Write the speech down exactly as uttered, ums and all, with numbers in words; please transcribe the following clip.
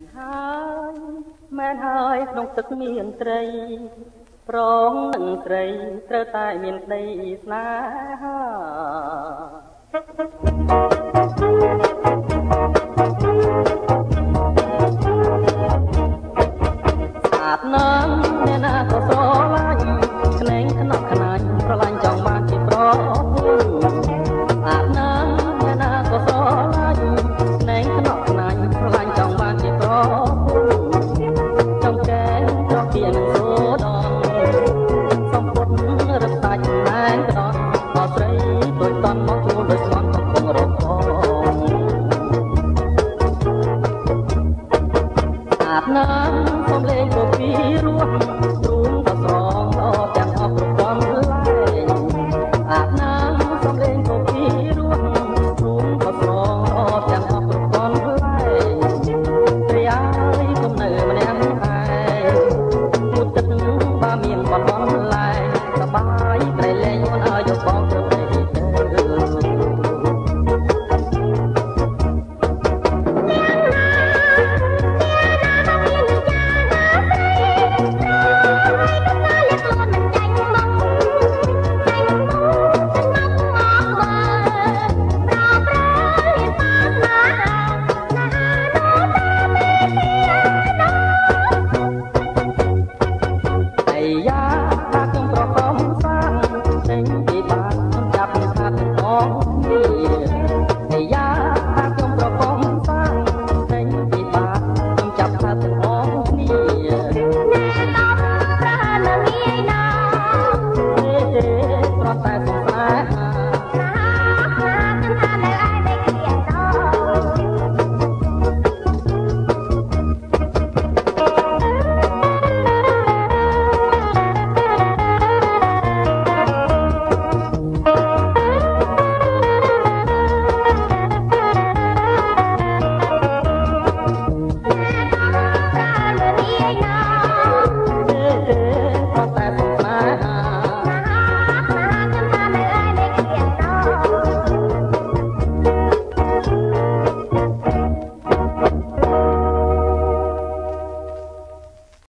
ហើយមែនហើយក្នុងទឹកមានត្រីប្រងនឹងត្រីត្រូវតែមានក្តីស្នេហាស្អាតណាស់អ្នកណាក៏ស្រឡាញ់ក្នែងខ្នក់ខ្នាញ់ស្រឡាញ់ចង់បានជាប្រពន្ធស្អាតណាស់អ្នកណាក៏ស្រឡាញ់ក្នែងខ្នក់ខ្នាញ់ស្រឡាញ់ចង់បានជាប្រពន្ធចង់កែចង់ជានឹងសូដនសំពត់រត់សាច់ណែនក្តត់អត់ស្រីដូចតន់មកជួលដូចស្មន់កំពុងរកផងស្អាតណាស់សំលេងក៏ពីរោះ